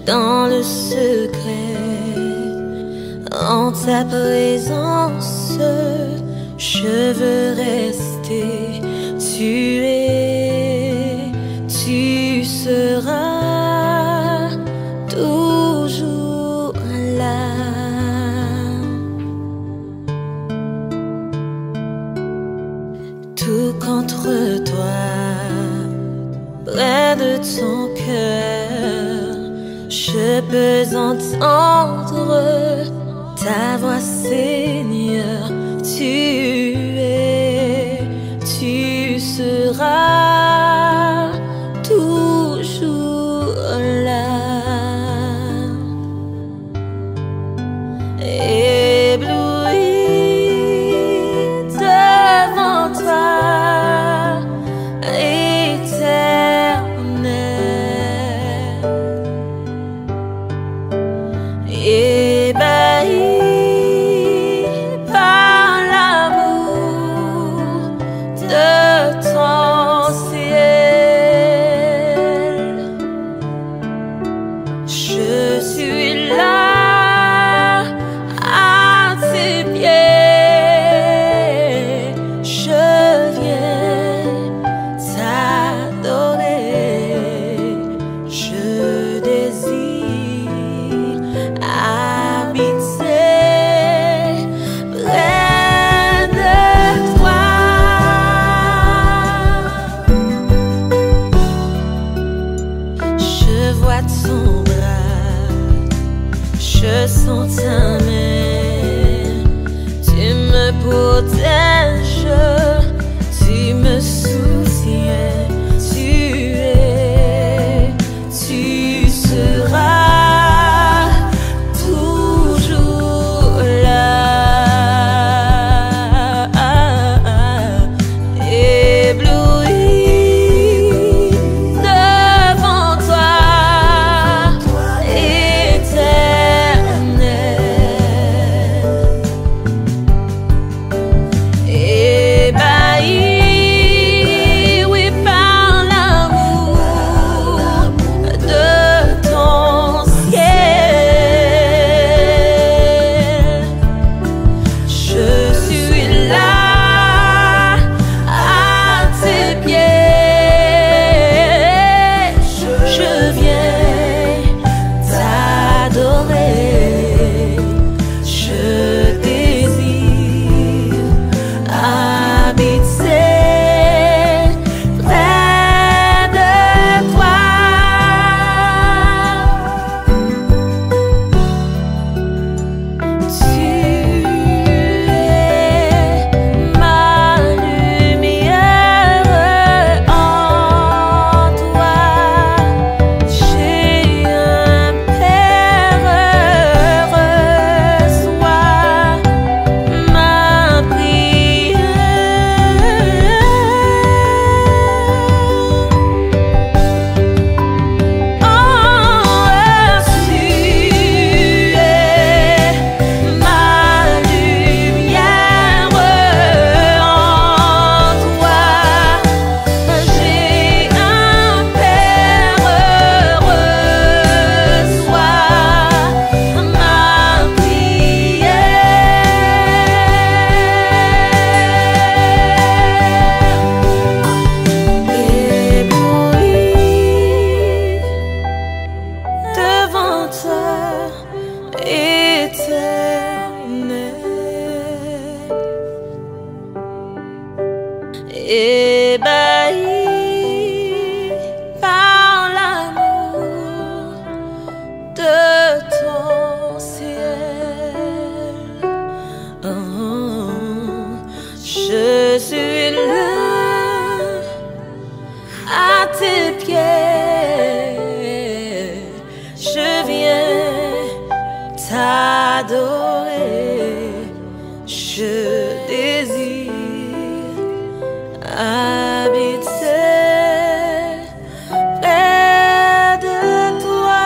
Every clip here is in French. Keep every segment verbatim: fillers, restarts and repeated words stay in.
dans le secret. En ta présence, je veux rester. Tu es, tu seras toujours là. Tout contre toi, près de ton cœur, je peux entendre ta voix, Seigneur. Tu es, tu seras toujours là. Ébloui devant toi, Éternel, ébahi par l'amour de ton ciel. Je suis là à tes pieds, je viens t'adorer, je désire habiter près de toi. Je vois ton bras, je sens ta main, tu me protèges, tu me soutiens, tu es, tu seras toujours là. Ébloui devant toi, Éternel, ébahi, oui, par l'amour de ton ciel. Je suis là à tes pieds, je viens t'adorer, je désire habiter près de toi. Tu es ma lumière, en toi j'ai un Père. Reçois ma prière. Oh, tu es ma lumière, en toi j'ai un Père. Reçois ma prière. Ébloui devant toi, Éternel, ébahi par l'amour de ton ciel. Oh, je suis là à tes pieds, je viens t'adorer, je désire habiter près de toi.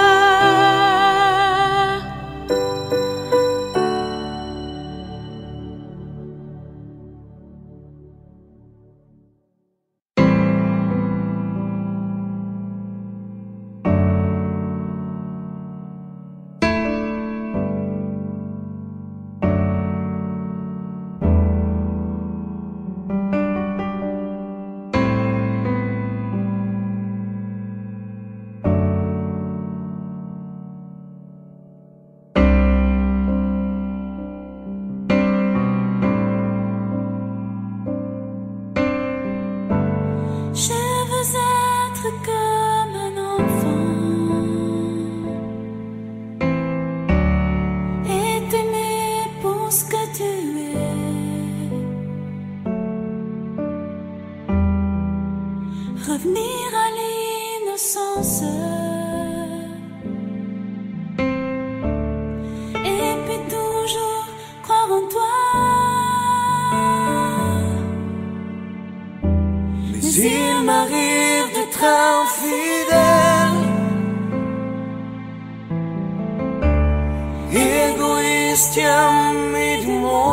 bestiame du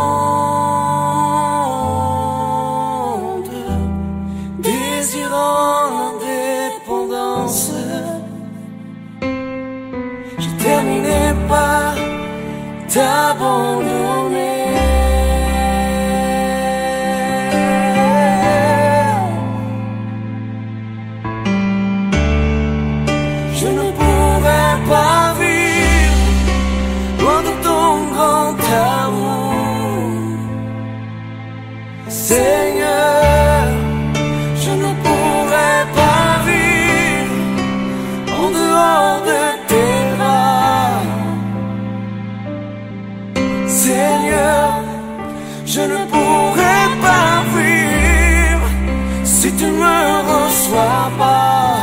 monde, désirant l'indépendance, j'ai terminé par t'abandonner. Je ne pourrais pas vivre loin de ton grand amour, Seigneur. Je ne pourrais pas vivre en dehors de tes bras, Seigneur. Je ne pourrais pas vivre si tu ne me reçois pas,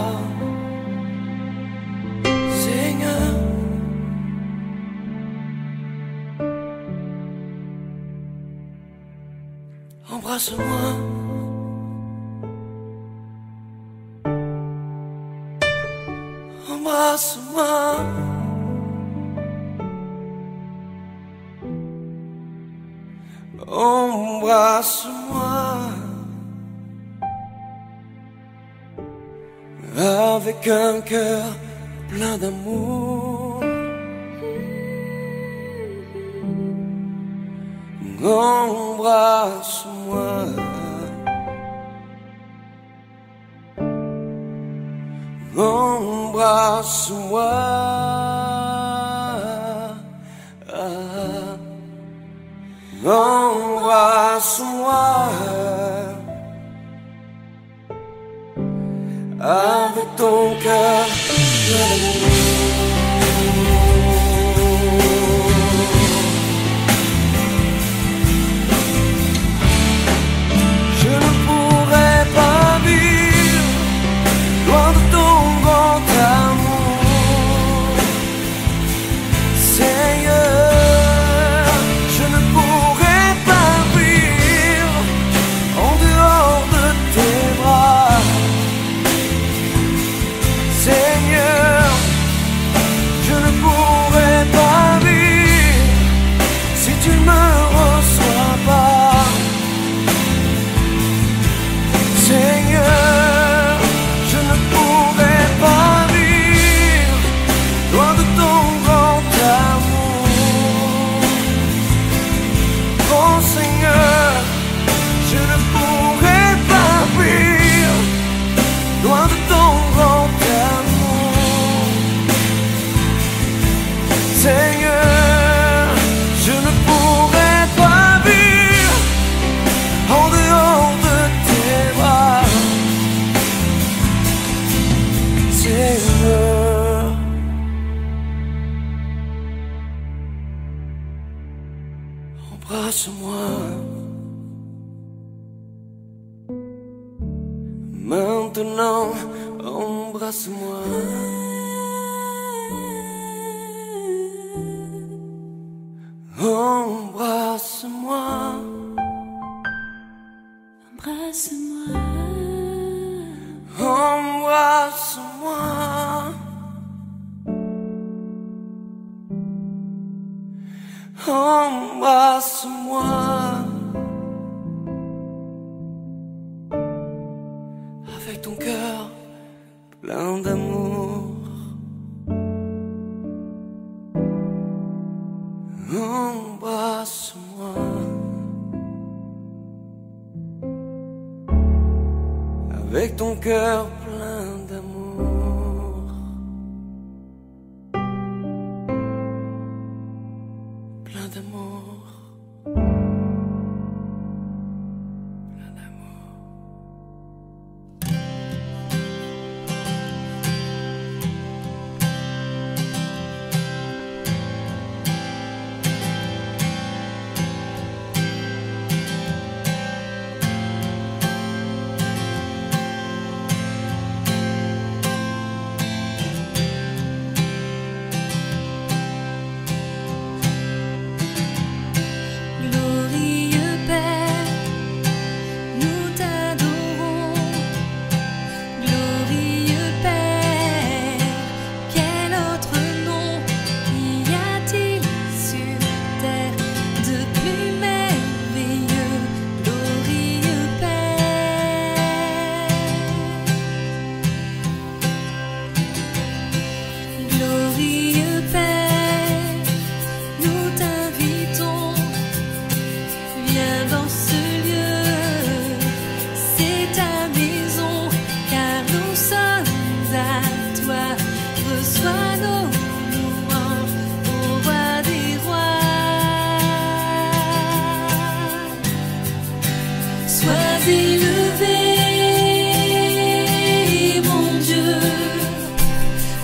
Seigneur. Embrasse-moi, embrasse-moi, embrasse-moi avec un cœur plein d'amour. Embrasse-moi, embrasse-moi, embrasse-moi avec ton cœur plein d'amour. Je ne pourrais pas vivre loin de ton grand amour, Seigneur. Je ne pourrais pas vivre en dehors de tes bras, Seigneur. Je ne pourrais pas vivre si tu ne me reçois pas, Seigneur. Je ne pourrais pas vivre loin de ton grand amour, oh Seigneur. Je ne pourrais pas vivre loin de ton grand amour, Seigneur. Je ne pourrais pas vivre en dehors de tes bras, Seigneur. Embrasse-moi maintenant, embrasse-moi, embrasse-moi, Embrasse-moi, embrasse-moi, embrasse-moi avec ton cœur plein d'amour. Embrasse-moi avec ton cœur plein d'amour, plein d'amour, plein d'amour.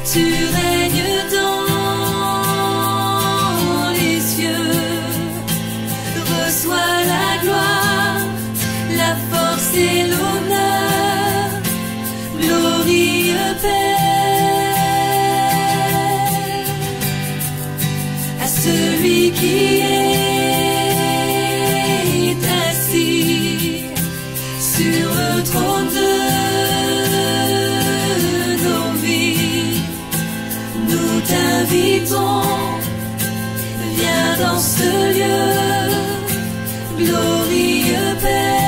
tu règnes dans les cieux. Reçois la gloire, la force et l'honneur, glorieux Père, à celui qui est assis sur le trône de nos vies. Nous t'invitons, viens dans ce lieu, glorieux Père.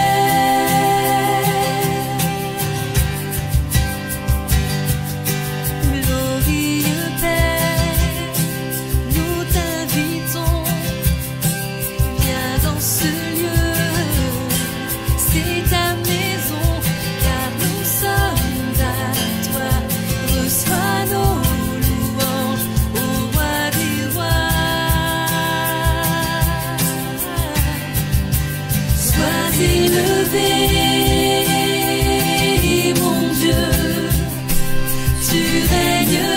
Glorieux Père, nous t'invitons, viens dans ce lieu. C'est ta maison, car nous sommes à toi. Reçois nos louanges, ô roi des rois. Sois élevé, mon Dieu, tu règnes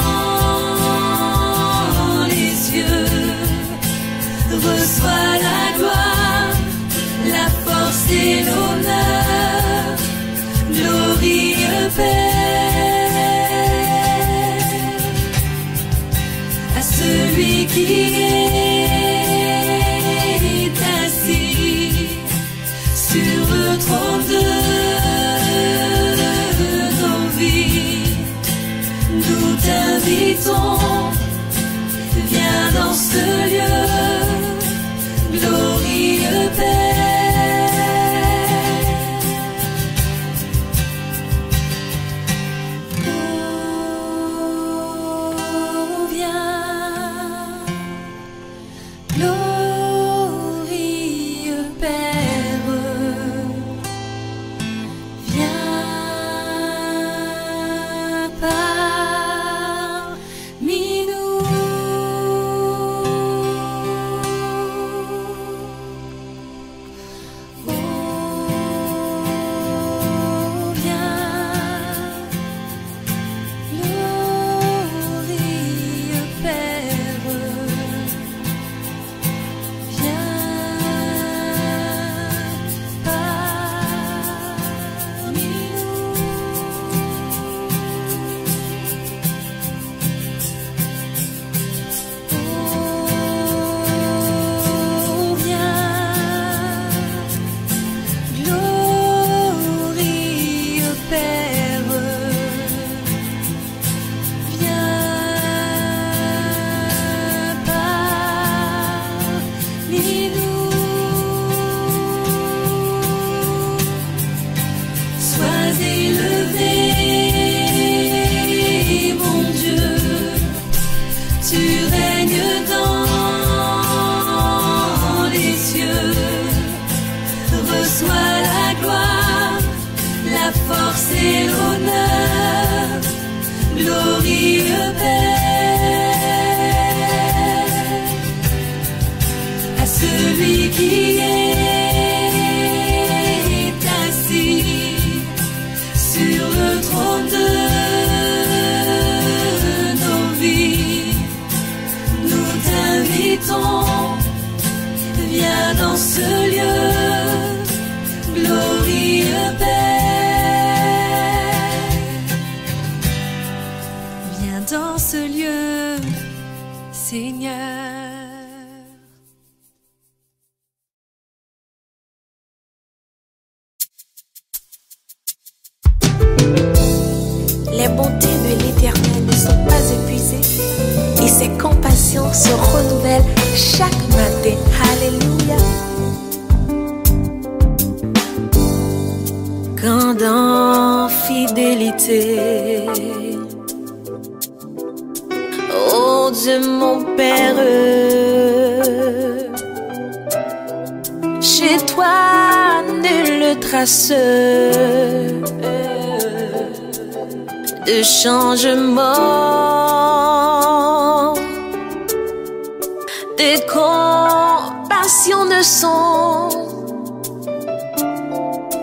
dans les cieux. Reçois la gloire, la force et l'honneur, glorieux Père, à celui qui est assis sur le trône de nos vies. Nous t'invitons, viens dans ce lieu, glorieux Père. Oh, viens, glorieux Père, viens parmi nous. Oh, viens, glorieux Père, viens parmi nous. Oh, viens, glorieux Père, viens parmi nous. Sois élevé, mon Dieu, tu règnes dans les cieux. Reçois la gloire, la force et l'honneur, glorieux Père, à celui qui est assis sur le trône de nos vies. Nous t'invitons, viens dans ce lieu, glorieux Père. Viens dans ce lieu, Seigneur. Les bontés de l'Éternel ne sont pas épuisées et ses compassions se renouvellent chaque matin. Alléluia. Grande en fidélité, oh Dieu mon Père, chez toi nulle trace de changement. Tes compassions ne sont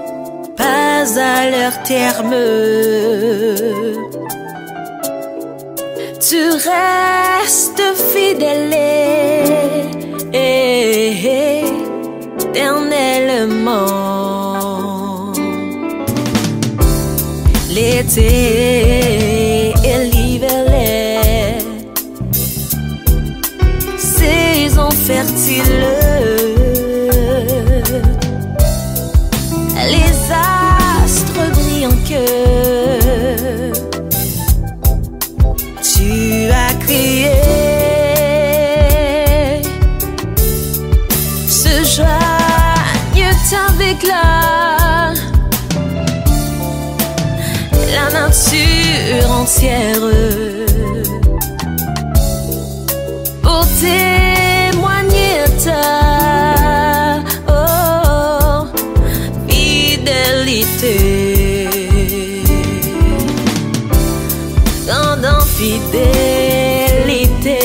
pas à leur terme. tu restes fidèle éternellement. L'été et l'hiver, saison fertile, les astres brillants que tu as créés se joignent avec la la nature entière pour témoigner ta oh, fidélité. Grande fidélité,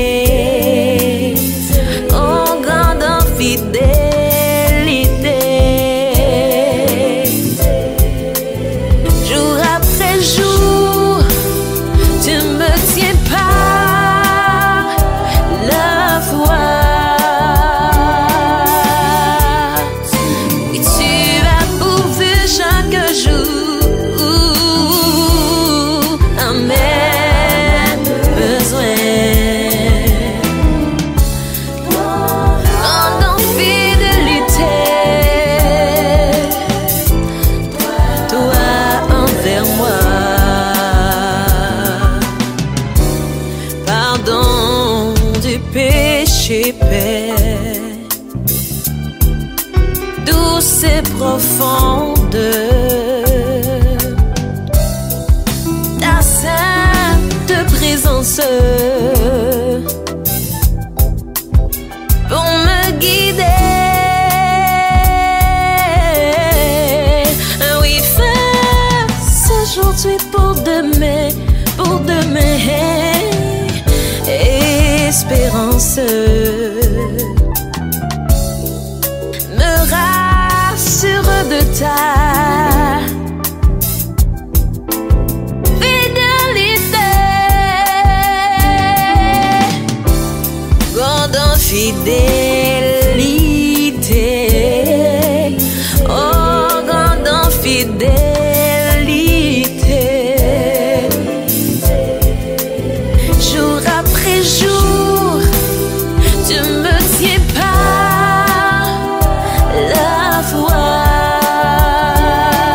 oh grande fidélité, jour après jour, tu me tiens par la voix. Oui, tu as pourvu chaque jour à mes besoins. Grande fidélité, toi envers moi. Pardon du péché, Père, douce et profonde, ta sainte présence pour me guider. Oui, fais aujourd'hui pour demain, pour demain, espérance. Me rassure de ta fidélité. Grande fidélité, oh grande fidélité, jour après jour, tu me tiens par la voix.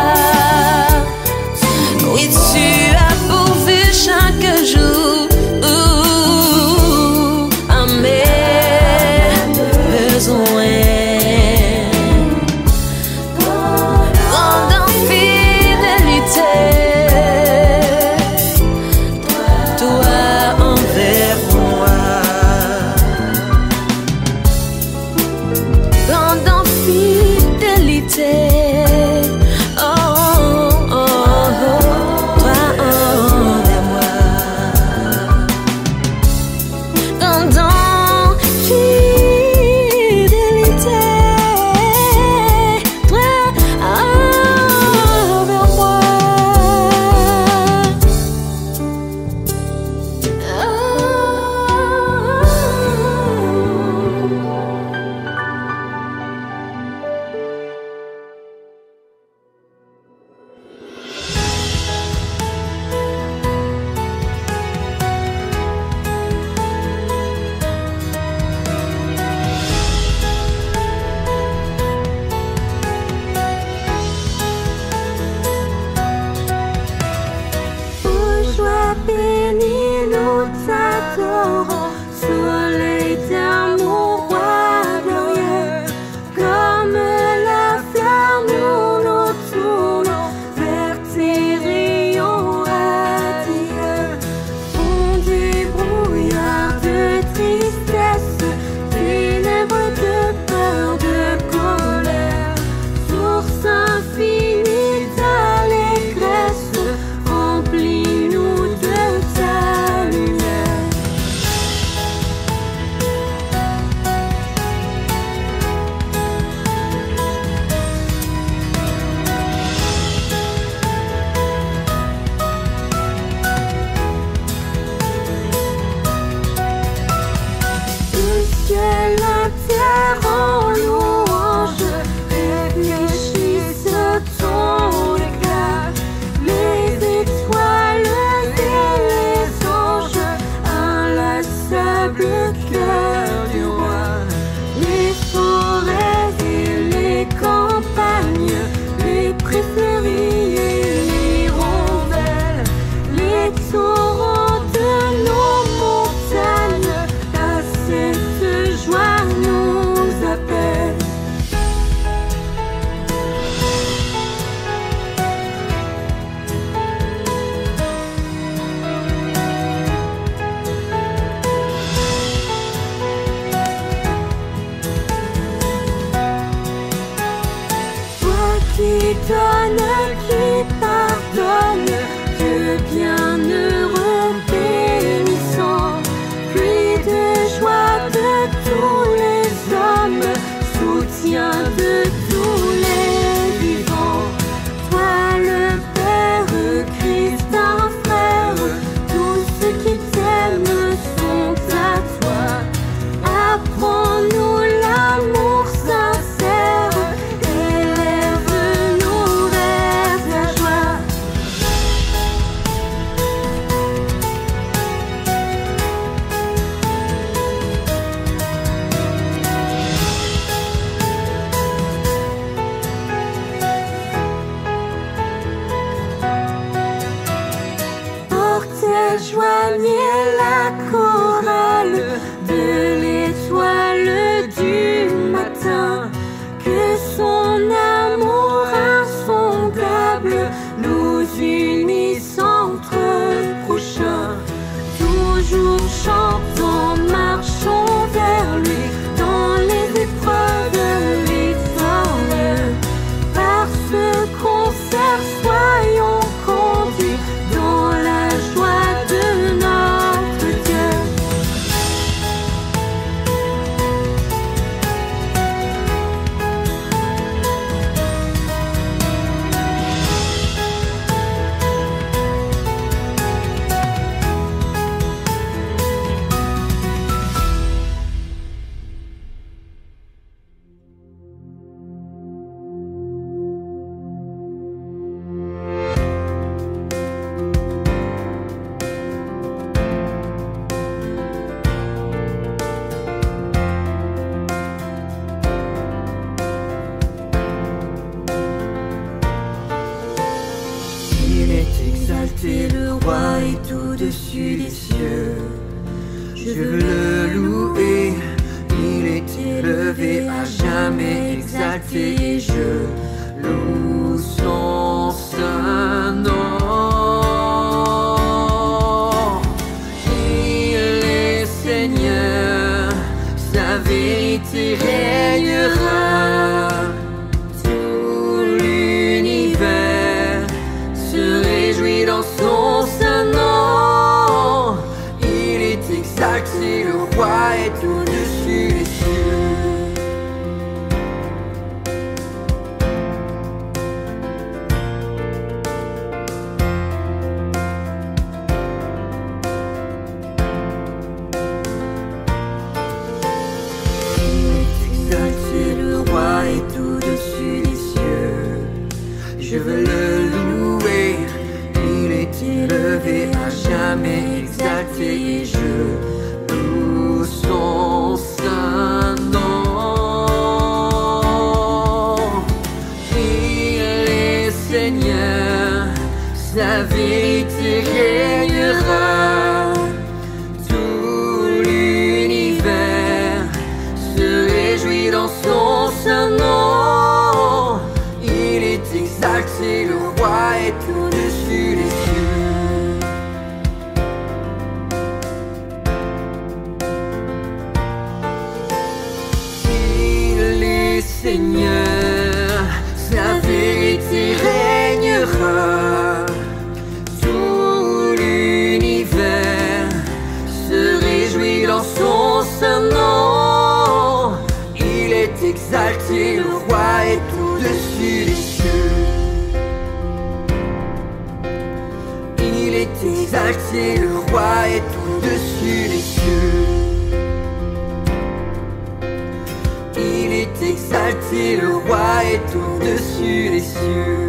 Oui, tu as pourvu chaque jour à mes besoins. Grande fidélité, toi envers moi. Grande fidélité, oh, oh, oh, toi envers moi. Grande fidélité, toi envers moi. Joie bénie, nous t'adorons, soleil d'amour, roi glorieux. Comme la flamme, nous nous tournons vers tes rayons radieux. Fond du brouillard de tristesse, ténèbres de peur, de colère, source infinie d'allégresse, remplis-nous de ta lumière. accompagner la chorale de l'étoile du matin. Que son amour insondable nous unisse entre prochains. Toujours chantons, marchons vers lui dans les épreuves victorieux. Par ce concert, soyons conduits dans la joie de notre Dieu. Exalté, le roi est au-dessus des cieux. Je veux le louer, il est élevé à jamais exalté. Et je loue son saint nom. Il est Seigneur, sa vérité régnera. Dans son saint nom, il est exalté, le roi est au-dessus des cieux. Il est exalté, le roi est au-dessus des cieux. Je veux le louer, élevé à jamais exalté, et je loue son saint nom. Il est Seigneur, sa vérité régnera. Tout l'univers se réjouit dans son saint nom. Il est exalté, le roi est au-dessus des cieux. Il est Seigneur, sa vérité régnera. Tout l'univers se réjouit dans son saint nom. Il est exalté, le roi est au-dessus des cieux. Il est exalté, le roi est au-dessus des cieux. Il est exalté, le roi est au-dessus des cieux.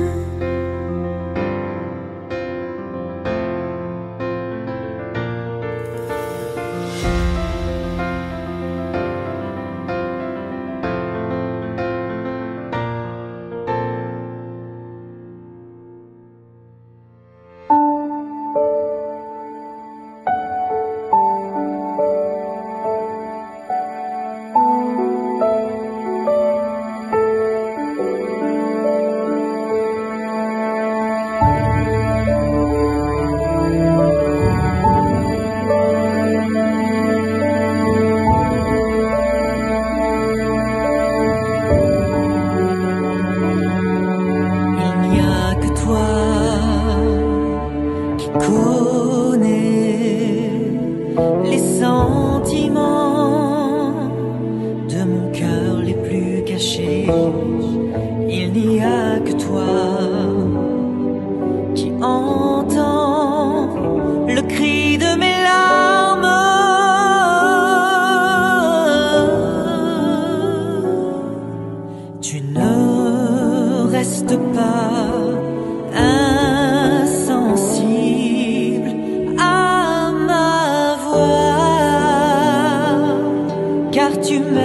Tu me